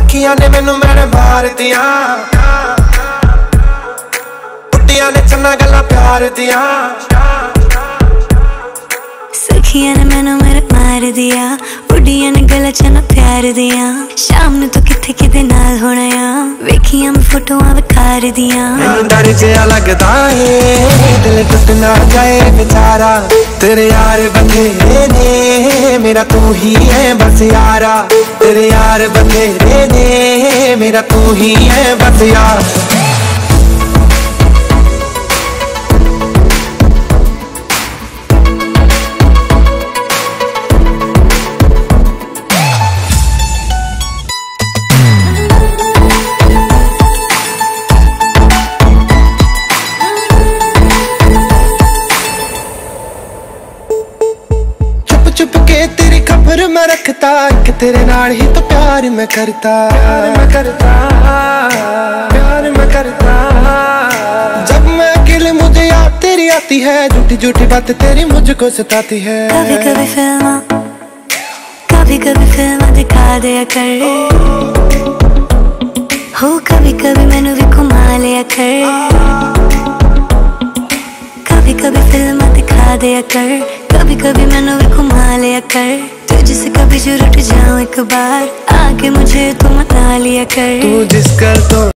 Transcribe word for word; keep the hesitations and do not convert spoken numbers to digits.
सखियां ने मैनू मेरे मार दिया, बुढ़िया ने चन्ना गल्लां प्यार दिया। सखियां ने मैनू मेरे मार दिया, बुढ़िया ने गल्लां चन्ना प्यार दिया। शाम नू तू किथे किदे नाल होना आ, वेखियां मैं फोटोआं विखार दिया। मैनू डर जिहा लगदा है दिल टुट ना जाए बेचारा, तेरे यार बथेरे ने मेरा तू ही है बस यारा, तेरे यार बथेरे ने मेरा तू ही है बस यार। चुप के तेरी खबर मैं रखता, कि तेरे नाल ही तो प्यार मैं करता, प्यार मैं करता, प्यार मैं करता। जब मैं अकेले मुझे याद तेरी आती है, झूठी झूठी बात तेरी मुझको सताती है। कभी कभी फिल्म कभी कभी फिल्म दिखा दिया कर, हो कभी कभी मैनू भी घुमा लिया कर। कभी कभी फिल्म दिखा दिया कर, कभी कभी मैनू भी घुमा लिया कर। तुझसे कभी जरूर जाऊं एक बार, आके मुझे तू मना लिया कर। तू जिस कर तो